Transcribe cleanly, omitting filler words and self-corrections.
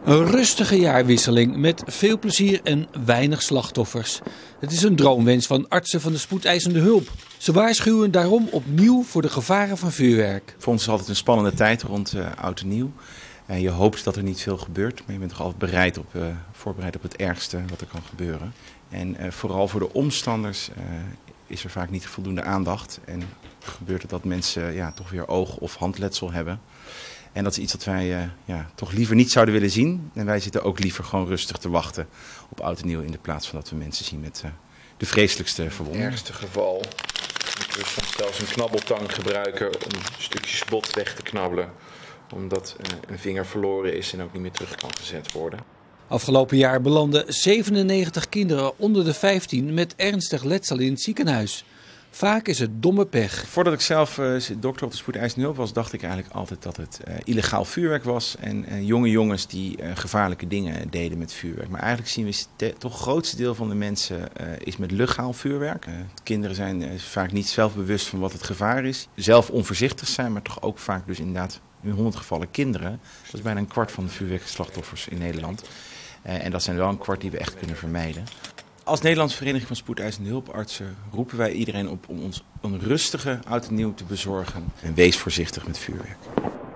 Een rustige jaarwisseling met veel plezier en weinig slachtoffers. Het is een droomwens van artsen van de spoedeisende hulp. Ze waarschuwen daarom opnieuw voor de gevaren van vuurwerk. Voor ons is het altijd een spannende tijd rond oud en nieuw. Je hoopt dat er niet veel gebeurt, maar je bent toch altijd voorbereid op het ergste wat er kan gebeuren. En vooral voor de omstanders is er vaak niet voldoende aandacht. En gebeurt het dat mensen toch weer oog- of handletsel hebben. En dat is iets dat wij toch liever niet zouden willen zien. En wij zitten ook liever gewoon rustig te wachten op oud en nieuw in de plaats van dat we mensen zien met de vreselijkste verwondingen. In het ergste geval moeten we soms zelfs een knabbeltang gebruiken om stukjes bot weg te knabbelen. Omdat een vinger verloren is en ook niet meer terug kan gezet worden. Afgelopen jaar belanden 97 kinderen onder de 15 met ernstig letsel in het ziekenhuis. Vaak is het domme pech. Voordat ik zelf dokter op de spoedeisende hulp was, dacht ik eigenlijk altijd dat het illegaal vuurwerk was. En jonge jongens die gevaarlijke dingen deden met vuurwerk. Maar eigenlijk zien we toch het grootste deel van de mensen is met legaal vuurwerk. Kinderen zijn vaak niet zelfbewust van wat het gevaar is. Zelf onvoorzichtig zijn, maar toch ook vaak dus inderdaad in 100 gevallen kinderen. Dat is bijna een kwart van de vuurwerkslachtoffers in Nederland. En dat zijn wel een kwart die we echt kunnen vermijden. Als Nederlandse Vereniging van Spoedeisende Hulpartsen roepen wij iedereen op om ons een rustige oud en nieuw te bezorgen. En wees voorzichtig met vuurwerk.